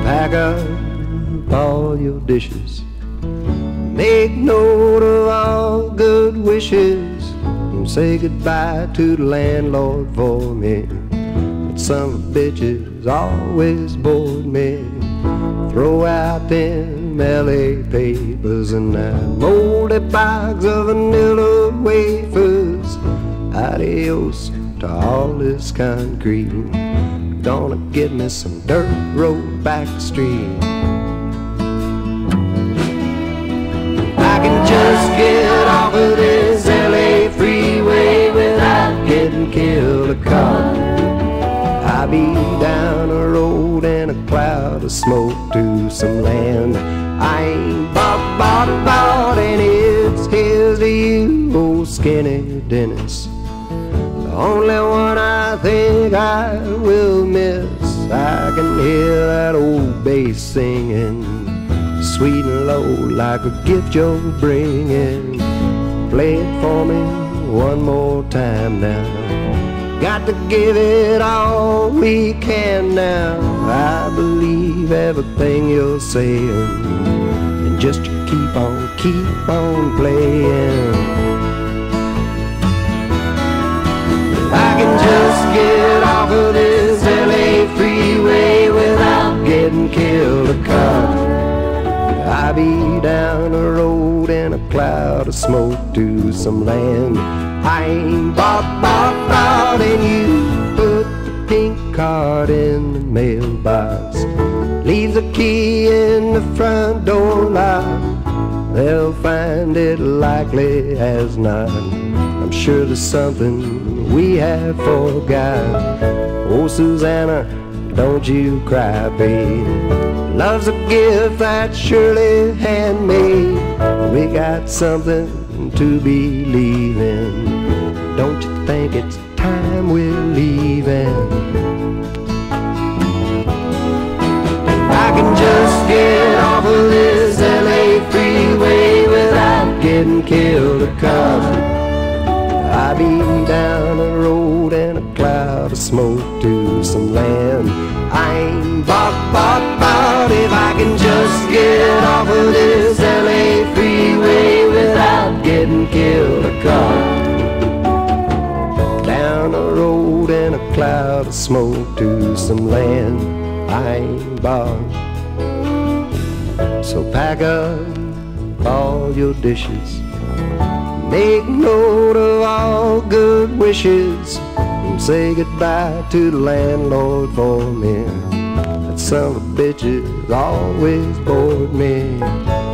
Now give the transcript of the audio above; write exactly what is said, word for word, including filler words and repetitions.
Pack up all your dishes, make note of all good wishes, and say goodbye to the landlord for me. That son of a bitches always bored me. Throw out them L A papers and that moldy box of vanilla wafers. Adios to all this concrete. Gonna get me some dirt road back the street. I can just get off of this L A freeway without getting killed a car. I'll be down a road in a cloud of smoke to some land I ain't bought, bought, bought, and it's here's to you, old skinny Dennis. The only one I think I will miss. I can hear that old bass singing, sweet and low like a gift you're bringing. Play it for me one more time now. Got to give it all we can now. I believe everything you're saying, and just you keep on, keep on playing. I can just get off of this L A freeway without getting killed a car. I'll be down the road in a cloud of smoke to some land I ain't bought, bought, bought, and you put the pink card in the mailbox. Leave the key in the front door lock. They'll find it likely as not. I'm sure there's something we have forgot. Oh, Susanna, don't you cry, babe. Love's a gift that's surely handmade. We got something to believe in. Don't you think it's time we're leaving? I can just get off of this L A freeway without getting killed a car. I'll be down the road in a cloud of smoke to some land I ain't bought, bought, bought. If I can just get off of this L A freeway without getting killed a car. Down the road in a cloud of smoke to some land I ain't bought. So pack up all your dishes, make note of all good wishes, and say goodbye to the landlord for me. That son of a bitch has always bored me.